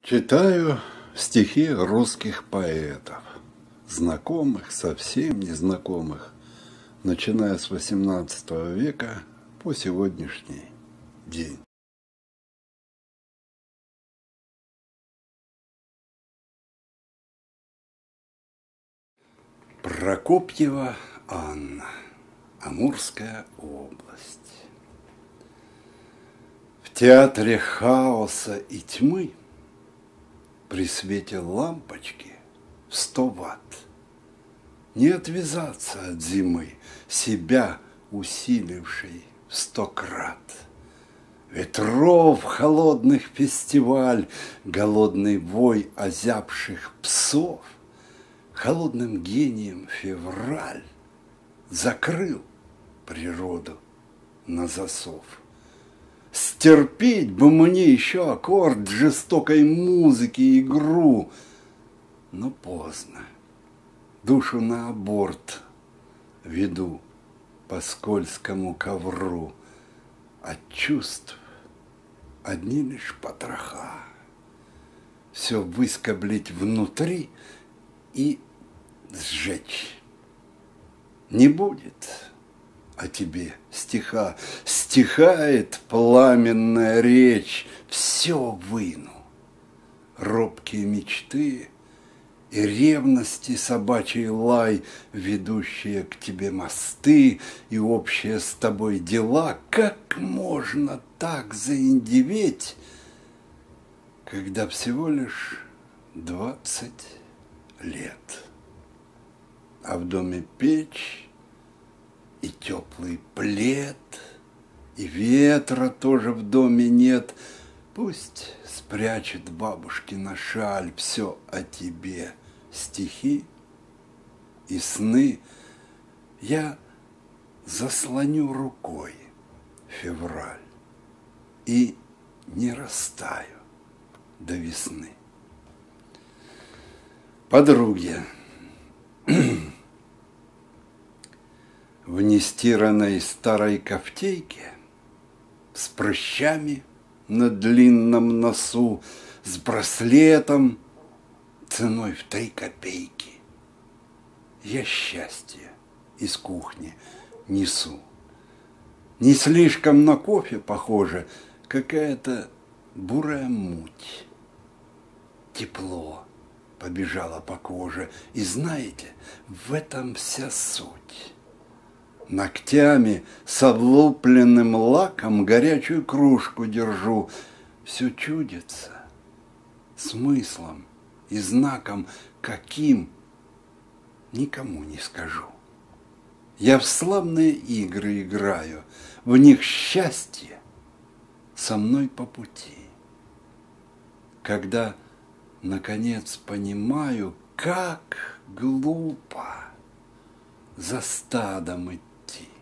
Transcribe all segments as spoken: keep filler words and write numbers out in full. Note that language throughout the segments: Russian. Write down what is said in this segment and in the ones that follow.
Читаю стихи русских поэтов, знакомых, совсем незнакомых, начиная с восемнадцатого века по сегодняшний день. Прокопьева Анна, Амурская область. В театре хаоса и тьмы при свете лампочки в сто ватт не отвязаться от зимы, себя усилившей в сто крат. Ветров холодных фестиваль, голодный вой озябших псов, холодным гением февраль закрыл природу на засов. Стерпеть бы мне еще аккорд жестокой музыки, игру, но поздно. Душу на аборт веду по скользкому ковру. От чувств одни лишь потроха. Все выскоблить внутри и сжечь. Не будет о тебе стиха, стихает пламенная речь, все выну. Робкие мечты и ревности собачий лай, ведущие к тебе мосты и общие с тобой дела. Как можно так заиндеветь, когда всего лишь двадцать лет? А в доме печь и теплый плед, и ветра тоже в доме нет. Пусть спрячет бабушкина шаль все о тебе, стихи и сны. Я заслоню рукой февраль и не растаю до весны. Подруги. В нестиранной старой кофтейке с прыщами на длинном носу, с браслетом ценой в три копейки я счастье из кухни несу. Не слишком на кофе похоже, какая-то бурая муть. Тепло побежало по коже, и знаете, в этом вся суть. Ногтями с облупленным лаком горячую кружку держу. Все чудится смыслом и знаком, каким никому не скажу. Я в славные игры играю, в них счастье со мной по пути. Когда, наконец, понимаю, как глупо за стадом идти.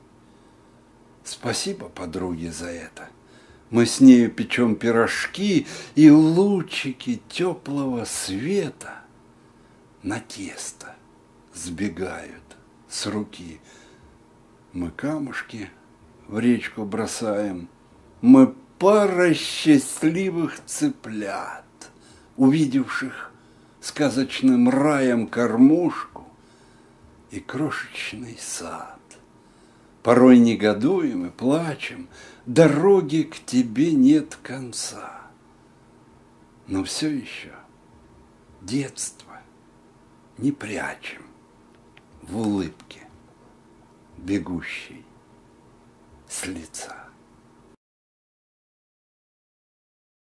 Спасибо подруге за это. Мы с нею печем пирожки, и лучики теплого света на тесто сбегают с руки. Мы камушки в речку бросаем, мы пара счастливых цыплят, увидевших сказочным раем кормушку и крошечный сад. Порой негодуем и плачем, дороги к тебе нет конца. Но все еще детство не прячем в улыбке, бегущей с лица.